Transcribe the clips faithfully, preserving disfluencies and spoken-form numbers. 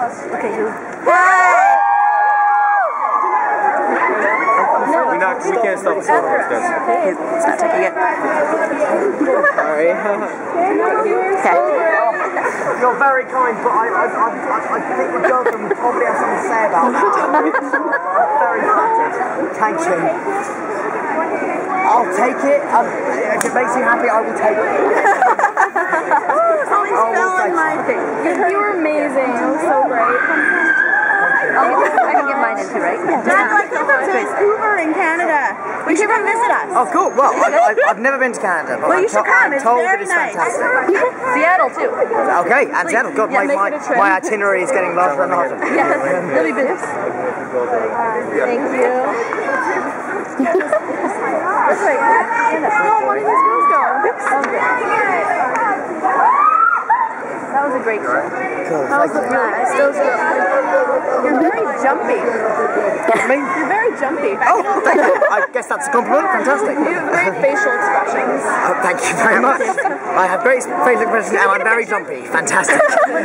Okay, you. Hey! We, not, we can't stop the photo. It's not taking it. Sorry. Okay. You're very kind, but I, I, I, I think the girlfriend would probably have something to say about that. Very flattered. Thank you. I'll take it. Um, if it makes you happy, I will take it. Oh, we'll my okay. You were amazing. It was so great. I'll give it, I can give mine into, right? Yeah. Dad, like, come from Vancouver in Canada. You should come visit us. Oh, cool. Well, I, I, I've never been to Canada, but Well, I'm, you should to come. I'm It's told very that it's nice. fantastic. Seattle, too. Okay, and Seattle. God, Yeah, my, my, my itinerary is getting larger and larger. Yeah, it'll be busy. Thank you. That's right. No, one of these girls go. That was a great show. Cool. That was really nice. Those are, You're very jumpy. Me? You're very jumpy. Oh, thank you. I guess that's a compliment. Fantastic. You have great facial expressions. Oh, thank you very much. I have great facial expressions and I'm very jumpy. Fantastic.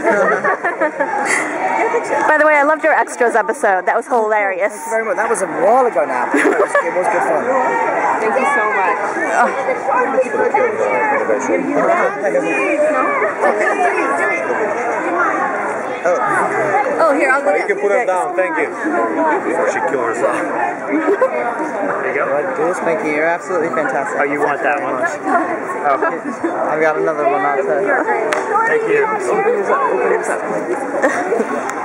by the way, I loved your extras episode. That was hilarious. Thank you very much. That was a while ago now. It was, it was good fun. Thank you so much. Oh. Oh, here, I'll go. You can put her down, thank you. Before she kills herself. There you go. Right, do this. Thank you. You're absolutely fantastic. Oh, you want that one? Oh. I've got another one out there. Thank you. Open yours up, open yours up.